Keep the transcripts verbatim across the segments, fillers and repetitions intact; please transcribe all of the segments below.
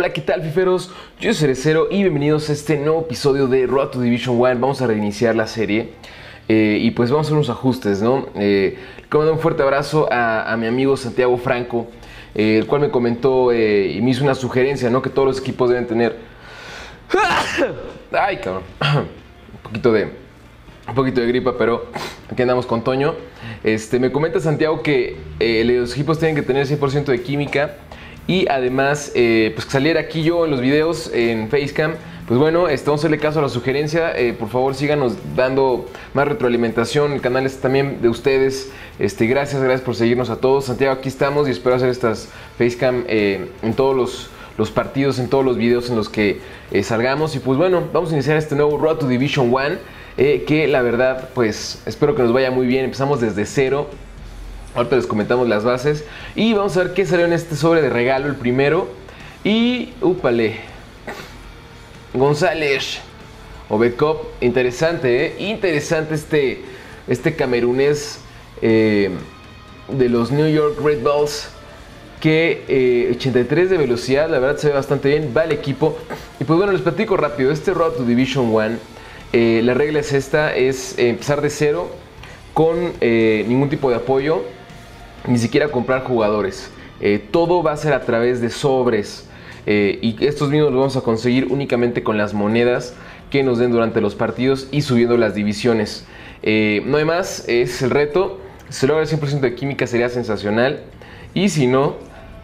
Hola, ¿qué tal, fiferos? Yo soy Cerecero y bienvenidos a este nuevo episodio de Road to Division uno. Vamos a reiniciar la serie eh, y pues vamos a hacer unos ajustes, ¿no? Eh, le mando un fuerte abrazo a, a mi amigo Santiago Franco, eh, el cual me comentó eh, y me hizo una sugerencia, ¿no? Que todos los equipos deben tener... ¡Ay, cabrón! Un poquito de... Un poquito de gripa, pero aquí andamos con Toño. Este, me comenta Santiago que eh, los equipos tienen que tener cien por ciento de química. Y además, eh, pues que saliera aquí yo en los videos en Facecam. Pues bueno, este, vamos a hacerle caso a la sugerencia. Eh, por favor, síganos dando más retroalimentación. El canal es también de ustedes. Este, gracias, gracias por seguirnos a todos. Santiago, aquí estamos y espero hacer estas Facecam eh, en todos los, los partidos, en todos los videos en los que eh, salgamos. Y pues bueno, vamos a iniciar este nuevo Road to Division uno. Eh, que la verdad, pues espero que nos vaya muy bien. Empezamos desde cero. Ahorita les comentamos las bases y vamos a ver qué salió en este sobre de regalo, el primero. Y, úpale, González, Obedcop, interesante, ¿eh? Interesante este, este camerunés eh, de los New York Red Bulls, que eh, ochenta y tres de velocidad, la verdad se ve bastante bien, va el equipo. Y pues bueno, les platico rápido, este Road to Division uno, eh, la regla es esta, es eh, empezar de cero, con eh, ningún tipo de apoyo, ni siquiera comprar jugadores. Eh, todo va a ser a través de sobres. Eh, y estos mismos los vamos a conseguir únicamente con las monedas que nos den durante los partidos y subiendo las divisiones. Eh, no hay más, es el reto. Si se logra el cien por ciento de química sería sensacional. Y si no...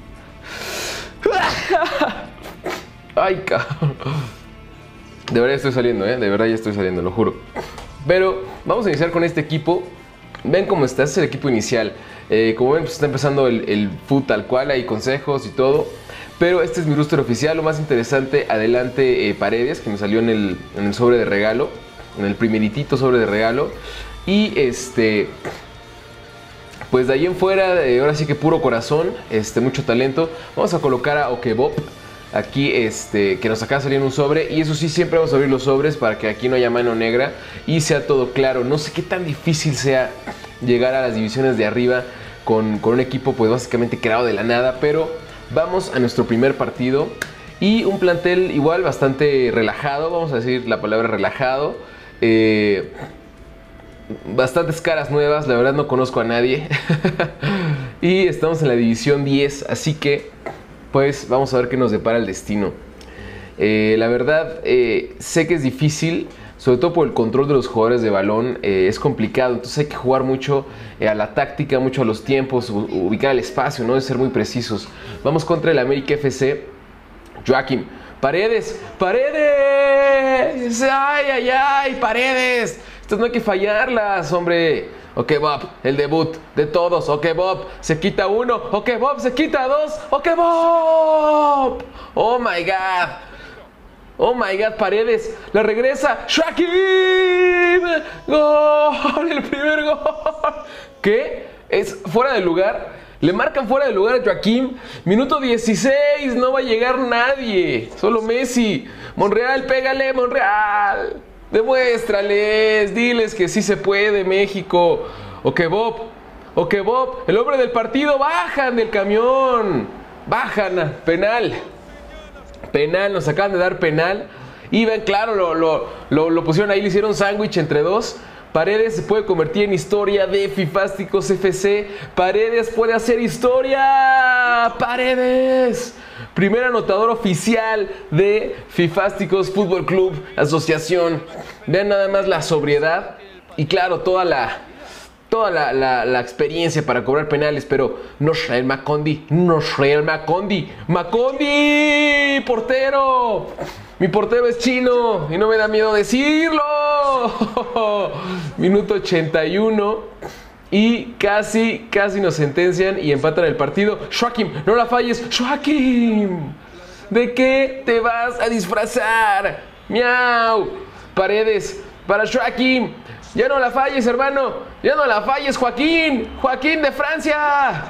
¡Ay, cabrón! De verdad ya estoy saliendo, ¿eh? De verdad ya estoy saliendo, lo juro. Pero vamos a iniciar con este equipo. Ven cómo está, este es el equipo inicial. Eh, como ven, pues está empezando el, el fut tal cual, hay consejos y todo. Pero este es mi roster oficial. Lo más interesante, adelante eh, Paredes, que me salió en el, en el sobre de regalo, en el primeritito sobre de regalo. Y este, pues de ahí en fuera, eh, ahora sí que puro corazón, este, mucho talento. Vamos a colocar a Okebop aquí, este, que nos acaba de salir en un sobre. Y eso sí, siempre vamos a abrir los sobres para que aquí no haya mano negra y sea todo claro. No sé qué tan difícil sea llegar a las divisiones de arriba con, con un equipo pues básicamente creado de la nada, pero vamos a nuestro primer partido y un plantel igual bastante relajado, vamos a decir la palabra relajado. eh, bastantes caras nuevas, la verdad no conozco a nadie. Y estamos en la división diez, así que pues vamos a ver qué nos depara el destino. eh, la verdad eh, sé que es difícil, sobre todo por el control de los jugadores de balón, eh, es complicado, entonces hay que jugar mucho eh, a la táctica, mucho a los tiempos, ubicar el espacio, no de ser muy precisos. Vamos contra el América F C. Joaquim, Paredes, Paredes, ay, ay, ay, Paredes, estas no hay que fallarlas, hombre. Okebop, el debut de todos. Okebop se quita uno, Okebop se quita dos, Okebop, oh my god. Oh my god, Paredes, la regresa, Joaquim, gol, el primer gol. ¿Qué? ¿Es fuera de lugar? Le marcan fuera de lugar a Joaquim. Minuto dieciséis, no va a llegar nadie, solo Messi. Monreal, pégale, Monreal. Demuéstrales, diles que sí se puede, México. Okebop, Okebop, el hombre del partido, bajan del camión. Bajan, penal. Penal, nos acaban de dar penal. Y ven, claro, lo, lo, lo, lo pusieron ahí, le hicieron sándwich entre dos. Paredes se puede convertir en historia de Fifásticos F C. Paredes puede hacer historia. Paredes, primer anotador oficial de Fifásticos Fútbol Club Asociación. Vean nada más la sobriedad y claro, toda la... Toda la, la, la experiencia para cobrar penales, pero Noshrael Macondi, Noshrael Macondi, Macondi, portero. Mi portero es chino y no me da miedo decirlo. Minuto ochenta y uno y casi, casi nos sentencian y empatan el partido. Joaquim, no la falles, Joaquim. ¿De qué te vas a disfrazar? Miau. Paredes para Joaquim. Ya no la falles, hermano. Ya no la falles, Joaquín. Joaquín de Francia.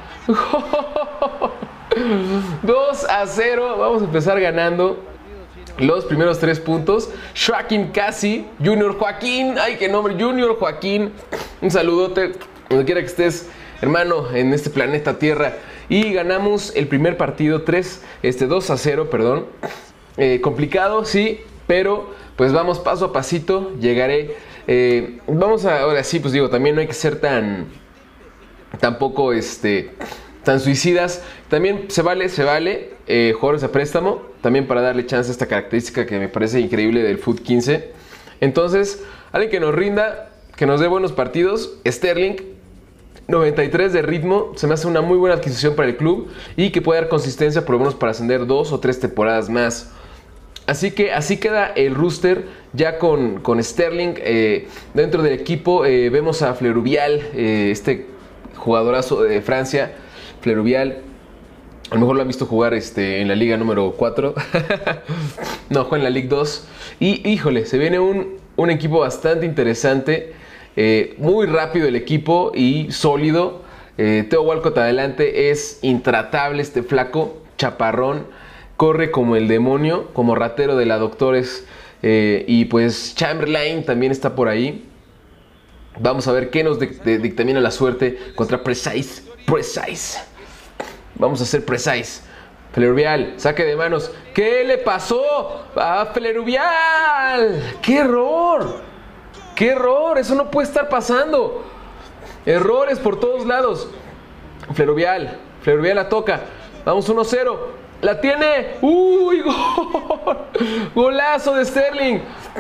dos a cero. Vamos a empezar ganando los primeros tres puntos. Joaquín casi. Junior Joaquín. Ay, qué nombre. Junior Joaquín. Un saludote donde quiera que estés, hermano, en este planeta Tierra. y ganamos el primer partido tres, este, dos a cero, perdón. Eh, complicado, sí, pero pues vamos paso a pasito, llegaré. Eh, vamos a, ahora sí, pues digo, también no hay que ser tan, tampoco este, tan suicidas. También se vale, se vale, eh, jugadores a préstamo, también para darle chance a esta característica que me parece increíble del F U T quince. Entonces, alguien que nos rinda, que nos dé buenos partidos, Sterling, noventa y tres de ritmo, se me hace una muy buena adquisición para el club y que puede dar consistencia por lo menos para ascender dos o tres temporadas más. Así que así queda el roster ya con, con Sterling eh, dentro del equipo. Eh, vemos a Fleruvial, eh, este jugadorazo de Francia, Fleruvial. A lo mejor lo han visto jugar este, en la liga número cuatro. No, juega en la Ligue dos. Y híjole, se viene un, un equipo bastante interesante. Eh, muy rápido el equipo y sólido. eh, Theo Walcott adelante, es intratable este flaco, chaparrón, corre como el demonio, como ratero de la Doctores. eh, y pues Chamberlain también está por ahí. Vamos a ver qué nos dictamina la suerte contra Precise. Precise Vamos a hacer Precise. Fleruvial, saque de manos. ¿Qué le pasó a Fleruvial? ¡Qué error! ¡Qué error! Eso no puede estar pasando. Errores por todos lados. Fleruvial. Fleruvial la toca. Vamos uno cero. La tiene. ¡Uy! ¡Gol! Golazo de Sterling.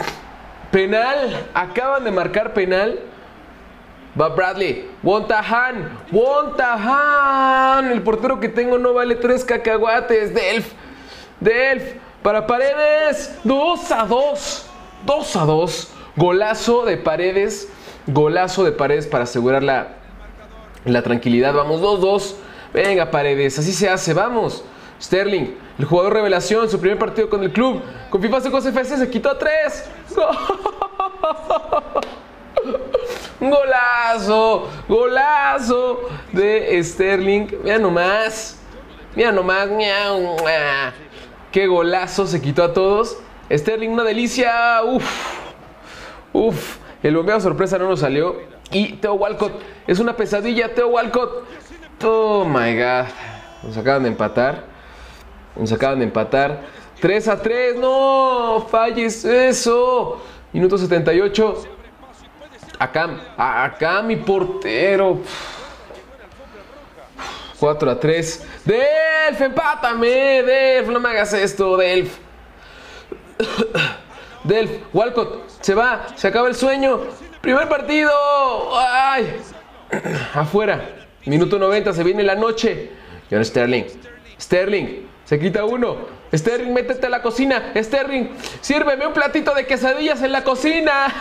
Penal. Acaban de marcar penal. Va Bradley. Wontahan. Wontahan. El portero que tengo no vale tres cacahuates. Delph. Delph. Para Paredes. dos a dos. dos a dos. Golazo de Paredes. Golazo de Paredes para asegurar la, la tranquilidad. Vamos, dos dos. Venga, Paredes. Así se hace. Vamos. Sterling, el jugador revelación, su primer partido con el club. Con FIFA Secos F C se quitó a tres. Golazo. Golazo de Sterling. Mira nomás. Mira nomás. Miau. Qué golazo. Se quitó a todos. Sterling, una delicia. Uf. Uf, el bombeo sorpresa no nos salió. Y Theo Walcott, es una pesadilla. Theo Walcott, oh my god. Nos acaban de empatar. Nos acaban de empatar. tres a tres, no falles eso. Minuto setenta y ocho. Acá, acá mi portero. cuatro a tres. Delph, empátame. Delph, no me hagas esto, Delph. Delph, Walcott, se va, se acaba el sueño. Primer partido. Ay. Afuera. Minuto noventa, se viene la noche. John Sterling. Sterling, se quita uno. Sterling, métete a la cocina. Sterling, sírveme un platito de quesadillas en la cocina.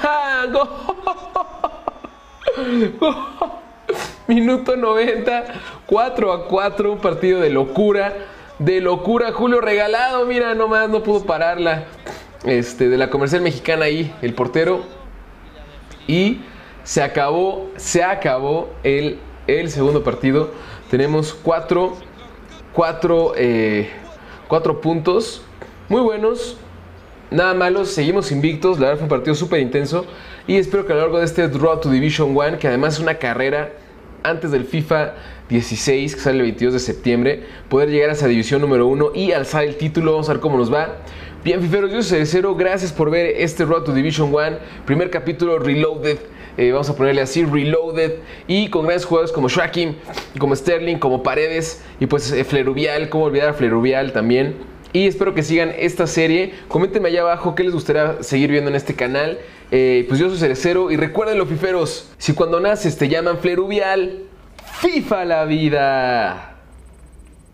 Minuto noventa, cuatro a cuatro, un partido de locura. De locura, Julio Regalado, mira nomás, no pudo pararla. Este, de la Comercial Mexicana ahí, el portero. Y se acabó, se acabó el, el segundo partido. Tenemos cuatro, cuatro, eh, cuatro puntos muy buenos, nada malos, seguimos invictos. La verdad fue un partido súper intenso y espero que a lo largo de este Road to Division uno, que además es una carrera antes del FIFA dieciséis, que sale el veintidós de septiembre, poder llegar a esa división número uno y alzar el título. Vamos a ver cómo nos va. Bien, fiferos, yo soy Cerecero, gracias por ver este Road to Division uno, primer capítulo Reloaded, eh, vamos a ponerle así, Reloaded, y con grandes jugadores como Shrakim, como Sterling, como Paredes, y pues eh, Fleruvial, cómo olvidar a Fleruvial también. Y espero que sigan esta serie. Coméntenme allá abajo qué les gustaría seguir viendo en este canal. eh, Pues yo soy Cerecero y recuérdenlo, fiferos, si cuando naces te llaman Fleruvial, FIFA la vida.